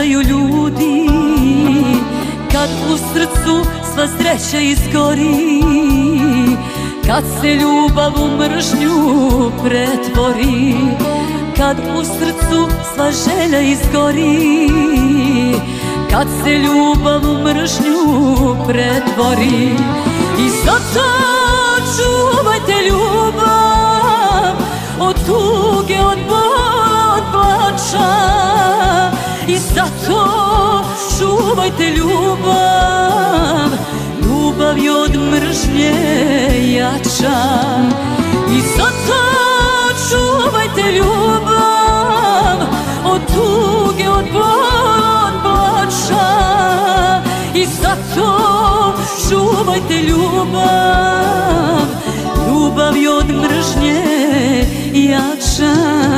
nestaju ljudi, kad u srcu sva sreća izgori, kad se ljubav u mržnju pretvori, kad u srcu sva želja izgori, kad se ljubav u mržnju pretvori. I zato čuvajte ljubav od tuge, od bola, od plača. I zato čuvajte ljubav, ljubav je od mržnje jača. I zato čuvajte ljubav od tuge, od bola, od plača. I zato čuvajte ljubav, ljubav je od mržnje jača.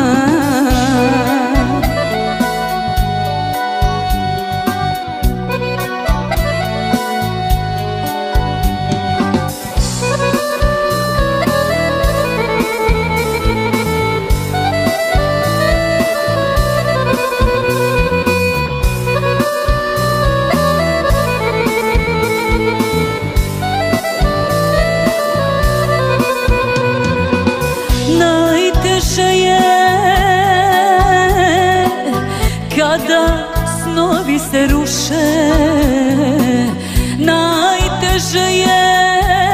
Kada snovi se ruše, najteže je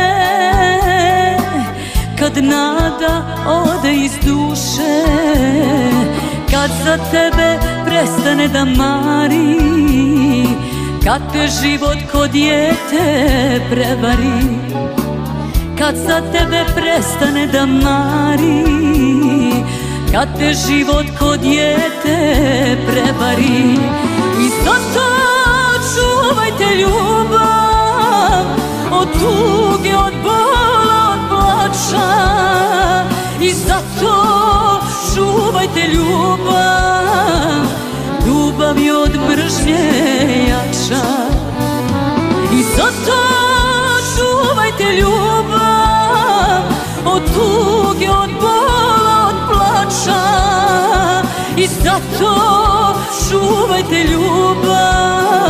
kad nada ode iz duše, kad za tebe prestane da mari, kad te život ko dijete prevari, kad za tebe prestane da mari, kad te život ko dijete prevari. I zato čuvajte ljubav od tuge, od bola, od plača. I zato čuvajte ljubav, ljubav je od mržnje jača. I zato čuvajte ljubav od tuge, od bola, od plača. I zato čuvajte ljubav,